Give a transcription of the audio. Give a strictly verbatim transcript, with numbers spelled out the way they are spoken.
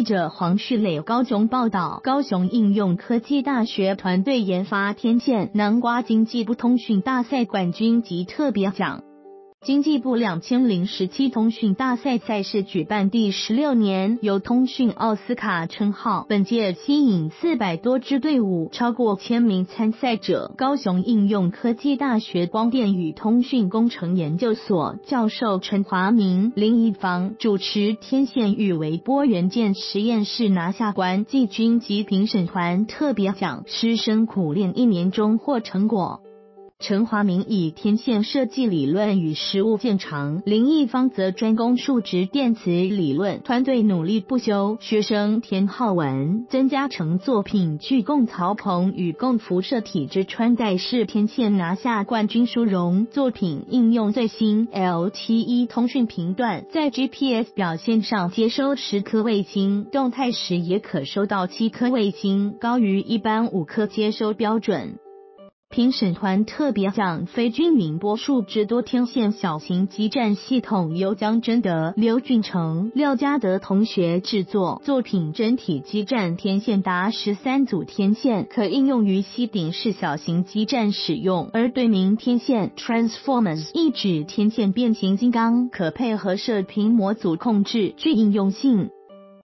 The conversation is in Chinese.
记者黄旭磊高雄报道，高雄应用科技大学团队研发天线南瓜经济部通讯大赛冠军及特别奖。经济部两千零十七通讯大赛赛事举办第十六年，有通讯奥斯卡称号，本届吸引四百多支队伍，超过千名参赛者。高雄应用科技大学光电与通讯工程研究所教授陈华明、林宜芳主持天线与微波元件实验室拿下冠军及评审团特别奖，师生苦练一年中获成果。陈华明以天线设计理论与实务见长，林宜芳则专攻数值电磁理论，团队努力不休。学生田浩文、曾嘉诚作品具共曹鹏与共辐射体之穿戴式天线拿下冠军殊荣，作品应用最新 L T E 通讯频段，在 G P S 表现上接收十颗卫星，动态时也可收到七颗卫星，高于一般五颗接收标准。评审团特别奖非均匀波数之多天线小型基站系统由江真德、刘俊成、廖家德同学制作，作品整体基站天线达十三组天线，可应用于吸顶式小型基站使用，而对名天线 Transformers 意指天线变形金刚，可配合射频模组控制，具应用性。